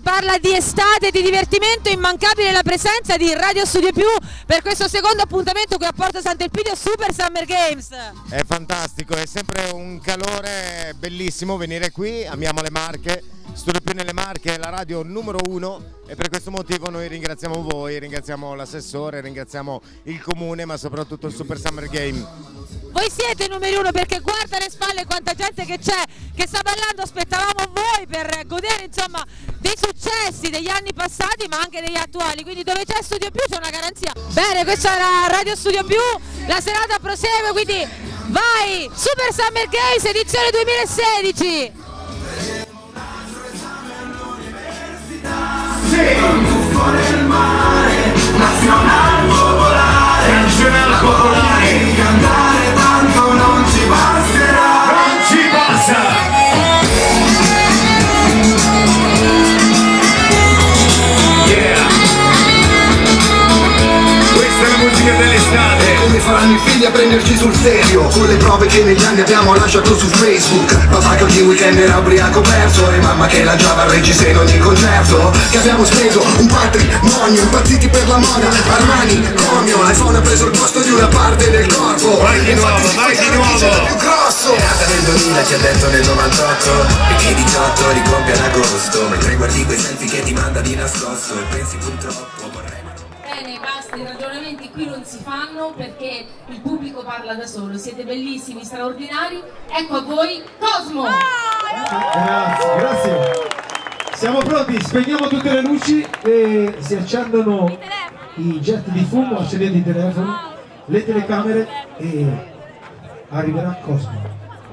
parla di estate e di divertimento, immancabile la presenza di Radio Studio Più per questo secondo appuntamento qui a Porto Sant'Elpidio Super Summer Games. È fantastico, è sempre un calore bellissimo venire qui, amiamo le Marche, Studio Più nelle Marche è la radio numero 1 e per questo motivo noi ringraziamo voi, ringraziamo l'assessore, ringraziamo il comune ma soprattutto il Super Summer Game. Voi siete i numeri 1 perché guarda le spalle quanta gente che c'è, che sta ballando, aspettavamo voi per godere insomma dei successi degli anni passati ma anche degli attuali, quindi dove c'è Studio Più c'è una garanzia. Bene, questa era Radio Studio Più, la serata prosegue, quindi vai Super Summer Games edizione 2016! Nel mare, nazionale popolare, cantare tanto non ci basterà, non ci basta. Yeah, questa è la musica dell'estate. Come faranno i figli a prenderci sul serio, con le prove che negli anni abbiamo lasciato su Facebook. Papà che ogni weekend era ubriaco perso e mamma che lanciava il reggiseno in ogni concerto. Che abbiamo speso un patrimonio, impazziti per la moda, Armani, Comio, l'iPhone ha preso il posto di una parte del corpo. Vai di nuovo, vai di nuovo. Più grosso. È nata nel 2000, ci ha detto nel 98 e che 18 li compie ad agosto. Mentre guardi quei selfie che ti manda di nascosto e pensi purtroppo vorrei. Bene, basta, i ragionamenti qui non si fanno perché il pubblico parla da solo. Siete bellissimi, straordinari. Ecco a voi Cosmo. Grazie, grazie. Siamo pronti, spegniamo tutte le luci e si accendono i jet di fumo, accendete i telefoni, le telecamere e arriverà Cosmo.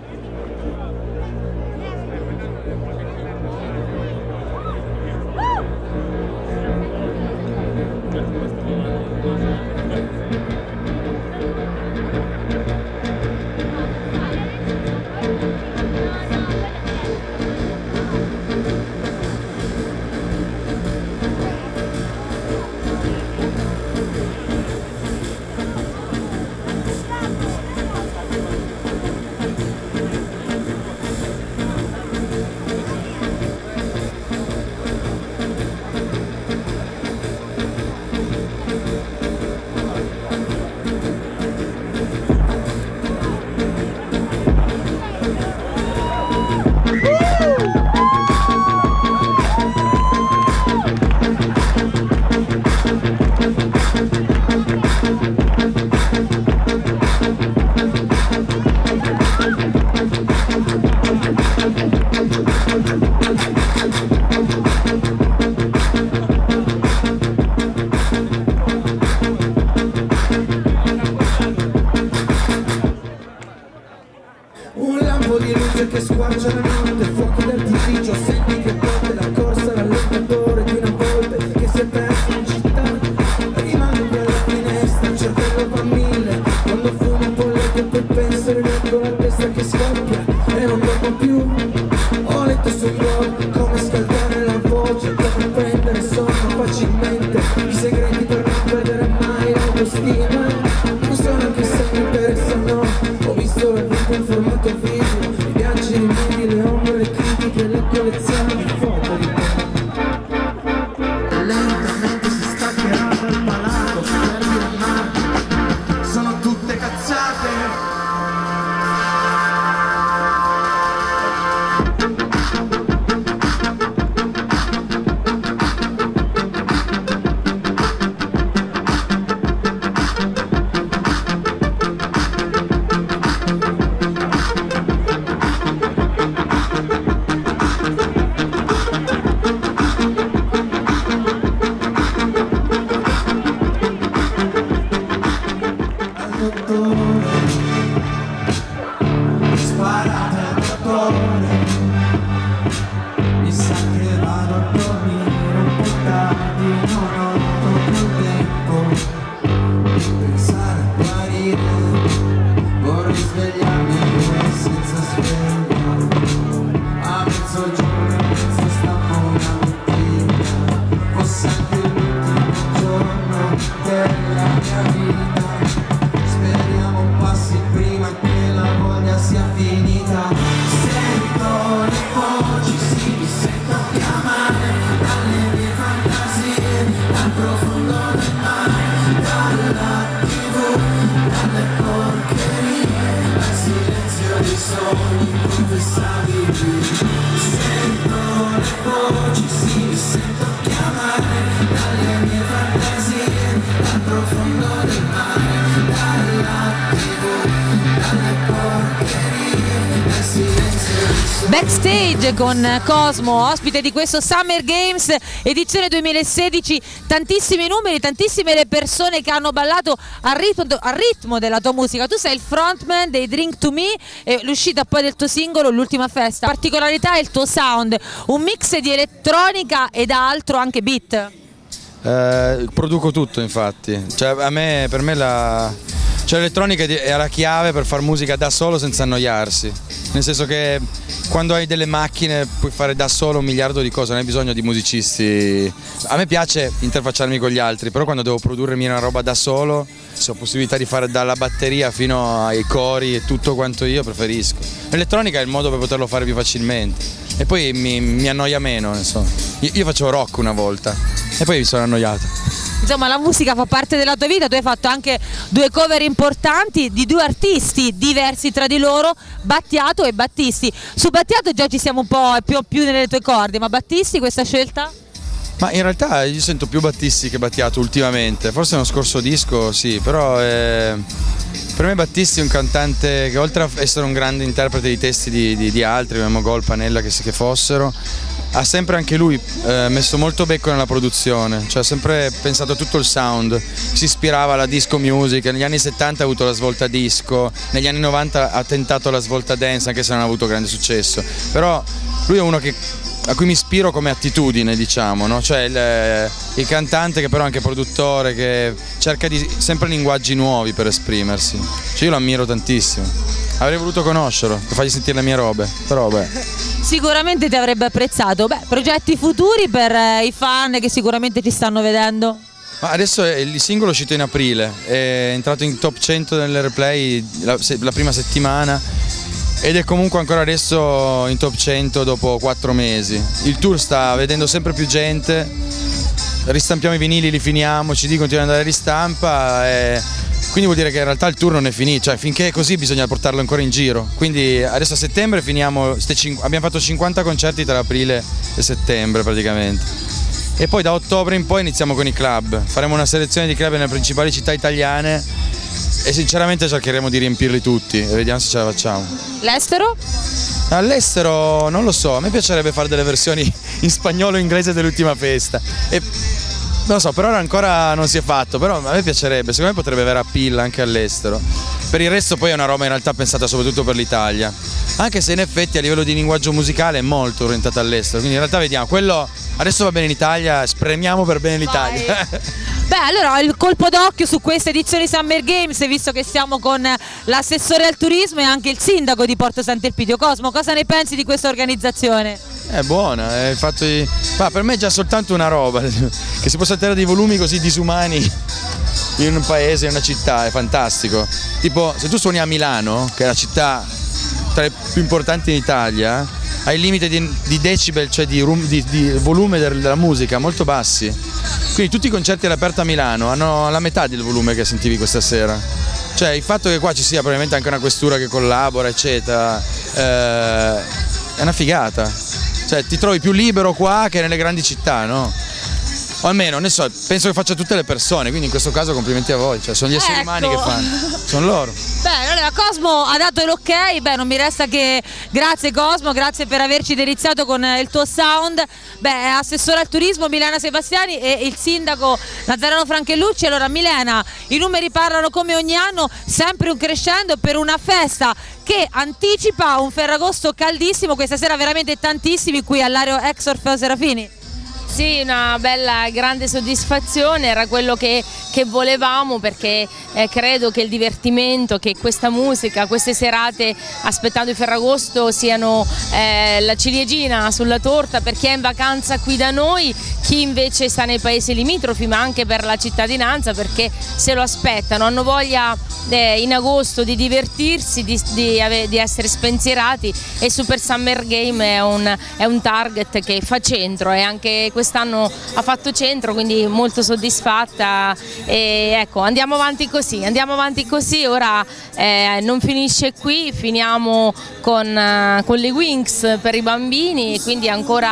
Un lampo di luce che squarcia la notte, fuochi d'artificio, senti che porta la corsa all'allentatore di una volpe che si è perso in città. Rimane qui alla finestra, il cervello va a 1000, quando fumo un po' letto poi penso rileggo la testa che scoppia e non dormo più. Ho letto sui blog come scaldare la voce, come prendere sonno facilmente, i segreti per non perdere mai l'autostima. Non so neanche se mi interessa o no, ho visto la vita in formato video, i viaggi, i medi, le ombre, le critiche, le collezioni di foto di te. Lentamente si staccherà dal palato, perdi il mare, sono tutte cazzate. dalle mie fantasie, dal profondo del mare, dalla TV, dalle porcherie, dal silenzio del sole. Backstage con Cosmo, ospite di questo Summer Games edizione 2016, tantissimi numeri, tantissime le persone che hanno ballato al ritmo della tua musica. Tu sei il frontman dei Drink to Me, l'uscita poi del tuo singolo L'ultima festa. La particolarità è il tuo sound, un mix di elettronica ed altro, anche beat. Produco tutto, infatti, cioè, per me l'elettronica è la chiave per fare musica da solo senza annoiarsi, nel senso che quando hai delle macchine puoi fare da solo un miliardo di cose, non hai bisogno di musicisti. A me piace interfacciarmi con gli altri, però quando devo produrmi una roba da solo, se ho possibilità di fare dalla batteria fino ai cori e tutto quanto io, preferisco. L'elettronica è il modo per poterlo fare più facilmente e poi mi annoia meno, insomma. Io facevo rock una volta e poi mi sono annoiato. Insomma, la musica fa parte della tua vita, tu hai fatto anche 2 cover importanti di 2 artisti diversi tra di loro, Battiato e Battisti. Su Battiato già ci siamo un po' più nelle tue corde, ma Battisti questa scelta? Ma in realtà io sento più Battisti che Battiato ultimamente, forse nello scorso disco sì, però per me Battisti è un cantante che oltre a essere un grande interprete di testi di altri, come Mogol, Panella che fossero, ha sempre anche lui messo molto becco nella produzione, cioè ha sempre pensato a tutto il sound, si ispirava alla disco music, negli anni 70 ha avuto la svolta disco, negli anni 90 ha tentato la svolta dance anche se non ha avuto grande successo, però lui è uno a cui mi ispiro come attitudine, diciamo, no? Cioè il cantante che però è anche produttore, che cerca sempre linguaggi nuovi per esprimersi, cioè io lo ammiro tantissimo, avrei voluto conoscerlo per fargli sentire le mie robe, però beh. Sicuramente ti avrebbe apprezzato. Beh, progetti futuri per i fan che sicuramente ci stanno vedendo? Ma adesso il singolo è uscito in aprile, è entrato in top 100 nell'Airplay la prima settimana ed è comunque ancora adesso in top 100 dopo 4 mesi. Il tour sta vedendo sempre più gente, ristampiamo i vinili, li finiamo, CD continua ad andare a ristampa quindi vuol dire che in realtà il tour non è finito, cioè finché è così bisogna portarlo ancora in giro. Quindi adesso a settembre finiamo, abbiamo fatto 50 concerti tra aprile e settembre praticamente. E poi da ottobre in poi iniziamo con i club, faremo una selezione di club nelle principali città italiane e sinceramente cercheremo di riempirli tutti e vediamo se ce la facciamo. L'estero? All'estero non lo so, a me piacerebbe fare delle versioni in spagnolo e inglese dell'ultima festa. Non lo so, per ora ancora non si è fatto, però a me piacerebbe, secondo me potrebbe avere appeal anche all'estero. Per il resto poi è una roba in realtà pensata soprattutto per l'Italia, anche se in effetti a livello di linguaggio musicale è molto orientata all'estero, quindi in realtà vediamo, quello adesso va bene in Italia, spremiamo per bene l'Italia. Beh, allora il colpo d'occhio su questa edizione Summer Games, visto che siamo con l'assessore al turismo e anche il sindaco di Porto Sant'Elpidio. Cosmo, cosa ne pensi di questa organizzazione? È buona, è fatto per me è già soltanto una roba, che si possa tenere dei volumi così disumani in un paese, in una città, è fantastico. Tipo, se tu suoni a Milano, che è la città tra le più importanti in Italia, hai il limite di decibel, cioè di volume della musica molto bassi. Quindi tutti i concerti all'aperto a Milano hanno la metà del volume che sentivi questa sera. Cioè il fatto che qua ci sia probabilmente anche una questura che collabora, eccetera, è una figata. Cioè ti trovi più libero qua che nelle grandi città, no? O almeno, ne so, penso che faccia tutte le persone, quindi in questo caso complimenti a voi, cioè sono gli esseri umani che fanno, sono loro. Bene, allora Cosmo ha dato l'ok, beh non mi resta che grazie Cosmo, grazie per averci deliziato con il tuo sound. Beh, assessore al turismo Milena Sebastiani e il sindaco Nazareno Franchellucci. Allora Milena, i numeri parlano come ogni anno, sempre un crescendo per una festa che anticipa un Ferragosto caldissimo, questa sera veramente tantissimi qui all'Areo ex Orfeo Serafini. Sì, una bella grande soddisfazione, era quello che volevamo, perché credo che il divertimento, che questa musica, queste serate aspettando il Ferragosto siano la ciliegina sulla torta per chi è in vacanza qui da noi, chi invece sta nei paesi limitrofi, ma anche per la cittadinanza, perché se lo aspettano, hanno voglia in agosto di divertirsi, di essere spensierati, e Super Summer Game è un target che fa centro, e anche quest'anno ha fatto centro, quindi molto soddisfatta. E ecco, andiamo avanti così, ora non finisce qui, finiamo con le Wings per i bambini, quindi ancora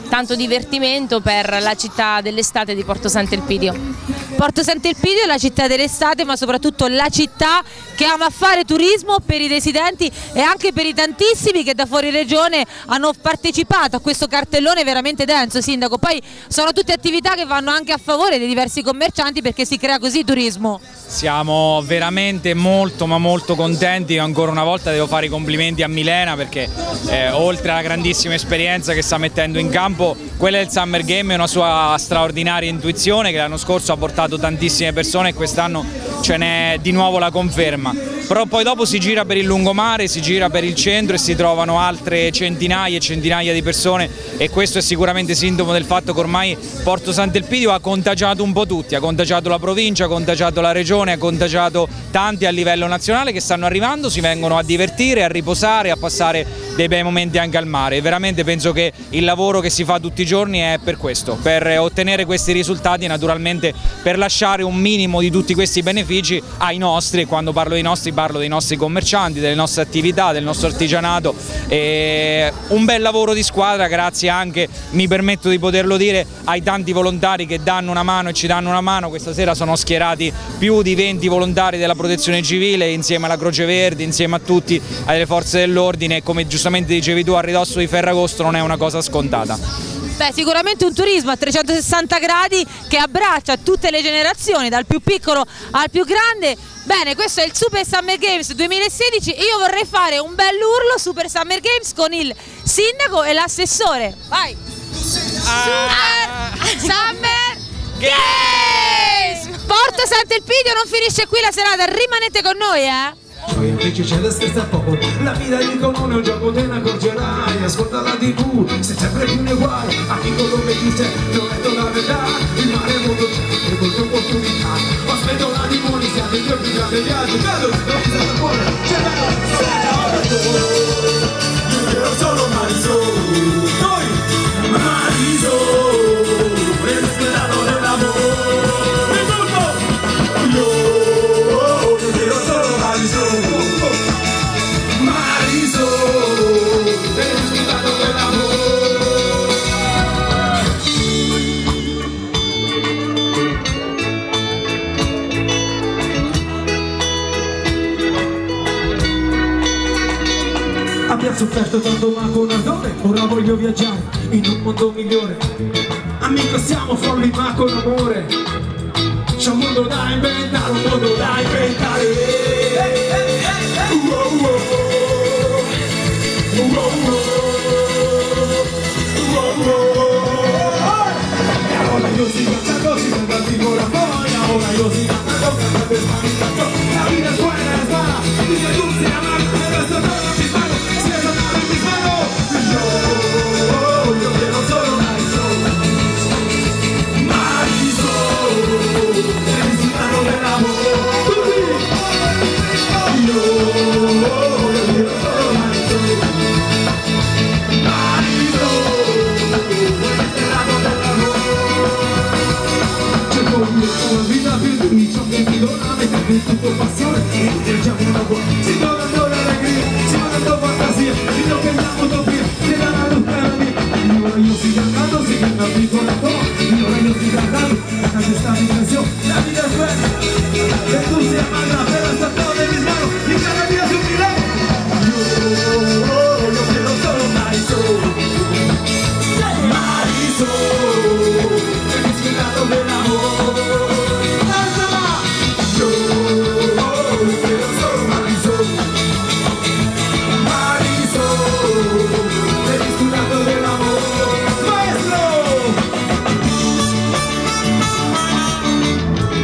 tanto divertimento per la città dell'estate di Porto Sant'Elpidio. Porto Sant'Elpidio è la città dell'estate, ma soprattutto la città che ama fare turismo per i residenti e anche per i tantissimi che da fuori regione hanno partecipato a questo cartellone veramente denso, Sindaco. Poi sono tutte attività che vanno anche a favore dei diversi commercianti, perché si crea così turismo. Siamo veramente molto ma molto contenti. Ancora una volta devo fare i complimenti a Milena, perché oltre alla grandissima esperienza che sta mettendo in campo, quella del Summer Game è una sua straordinaria intuizione che l'anno scorso ha portato tantissime persone e quest'anno ce n'è di nuovo la conferma. Però poi dopo si gira per il lungomare, si gira per il centro e si trovano altre centinaia e centinaia di persone, e questo è sicuramente sintomo del fatto che ormai Porto Sant'Elpidio ha contagiato un po' tutti, ha contagiato la provincia, ha contagiato la regione, ha contagiato tanti a livello nazionale che stanno arrivando, si vengono a divertire, a riposare, a passare dei bei momenti anche al mare. E veramente penso che il lavoro che si fa tutti i giorni è per questo, per ottenere questi risultati e naturalmente per lasciare un minimo di tutti questi benefici ai nostri, e quando parlo dei nostri parlo dei nostri commercianti, delle nostre attività, del nostro artigianato. E un bel lavoro di squadra, grazie anche, mi permetto di poterlo dire, ai tanti volontari che danno una mano e ci danno una mano. Questa sera sono schierati più di 20 volontari della Protezione Civile insieme alla Croce Verde, insieme a tutti, alle forze dell'ordine, e come giustamente dicevi tu, a ridosso di Ferragosto non è una cosa scontata. Beh, sicuramente un turismo a 360 gradi che abbraccia tutte le generazioni, dal più piccolo al più grande. Bene, questo è il Super Summer Games 2016. Io vorrei fare un bell'urlo Super Summer Games con il sindaco e l'assessore. Vai! Super Summer Games! Porto Sant'Elpidio non finisce qui la serata, rimanete con noi, Poi invece c'è da scherzare poco, la vita di comune è un gioco te ne accorgerai, ascolta la TV, sei sempre più nei guai, amico come chi sei, non è la verità, il mare è molto c'è, e molte opportunità, aspetto la di buoni, siamo il mio più grande viaggio, bello, non mi sento buono, c'è bello, io sono Mariso, noi, Mariso, respirato nell'amore, io sono Mariso. Abbiamo sofferto tanto ma con ardore, ora voglio viaggiare in un mondo migliore. Amico siamo folli ma con amore, c'è un mondo da inventare, un mondo da inventare. E ora io si canta così, canta tipo la foglia, ora io si canta così, canta smanitato. La vita è buona e sbara, dice tu si ama, e questo torno mi sparo, si è tornato mi sparo. Io quiero solo Mariso, sei disfrutando dell'amore. Io quiero solo Mariso, disfrutando dell'amore. Cerco una vita più di ciò che mi dona, mettere tutto passione e energiamo una buona. Si trovano l'allegria, si mandano fantasia, si tocchiamo utopia, si dà la luce alla mia. Io si cantando, si canta piccola cosa, io si cantando, la casa sta in pressione, la vita è bella, e tu si amanna per la stagione di sbaglio, di cada via su di lei. Io quiero solo Mariso, Mariso, sei disfrutando dell'amore. Io quiero solo Mariso, Mariso, sei disfrutando dell'amore. Maestro!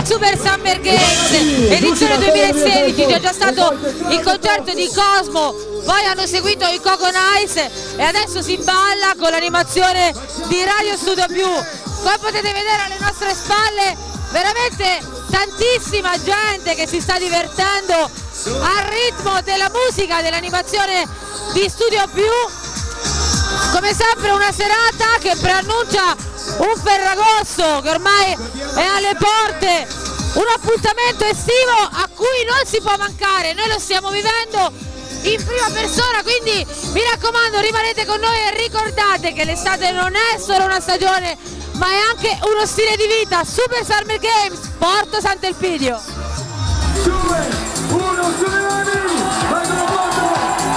del Super Summer Games edizione 2016, c'è già stato il concerto di Cosmo, poi hanno seguito i Coco Nice e adesso si balla con l'animazione di Radio Studio Più. Come potete vedere alle nostre spalle veramente tantissima gente che si sta divertendo al ritmo della musica, dell'animazione di Studio Più. Come sempre una serata che preannuncia un Ferragosto che ormai è alle porte, un appuntamento estivo a cui non si può mancare, noi lo stiamo vivendo in prima persona, quindi mi raccomando rimanete con noi e ricordate che l'estate non è solo una stagione ma è anche uno stile di vita. Super Summer Games, Porto Sant'Elpidio. 2, 1, sulle mani, vai con la porta!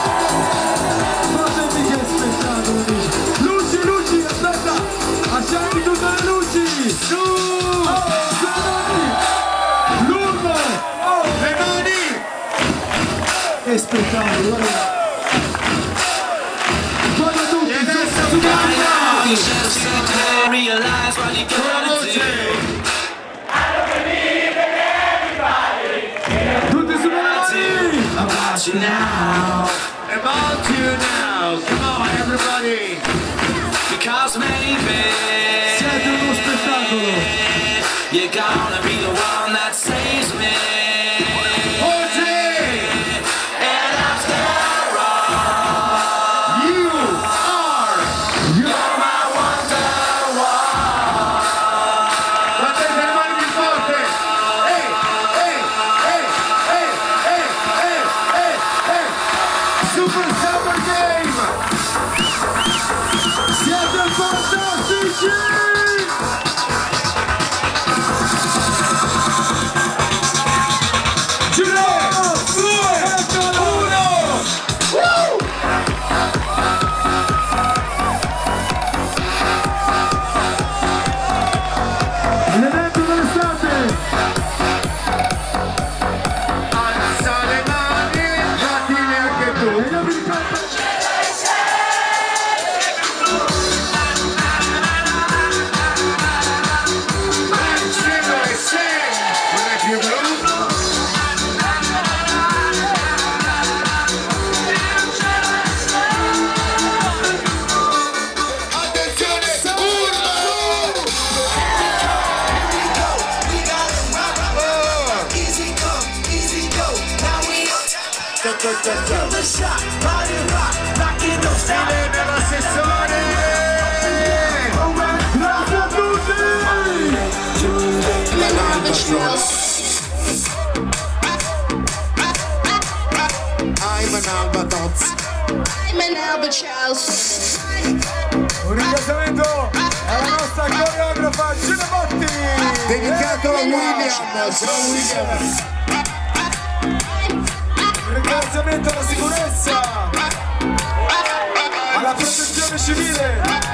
Fate che spettacoli! Luci, luci, aspetta! Accendi tutte le luci! Su! Sulle mani! L'urlo! Le mani! Che spettacolo, guarda! Guarda tutti, sulle mani! Realize what you gotta do. I don't believe in everybody. Tutti sulle mani! About you now. About you now, come on everybody! Because maybe Siete uno spettacolo! you're gonna be the one that saves me. And I'm still wrong. You're my wonder. Battete le mani più forte! Ehi, ehi, ehi, ehi, ehi, ehi, ehi! Super Summer Game! Siete fantastici! L'evento dell'estate! Alza le mani, battile anche tu! E io vi ricordo... Il cielo è sempre più blu! Attenzione, urlo! Easy come, easy go. Now we feel the shot, body rock, rockin' those style. Silene l'assessore! Grazie a I'm an albatros! Un ringraziamento alla nostra coreografa Gina Botti! Dedicato a William! Ciao William! Un ringraziamento alla sicurezza! Alla protezione civile!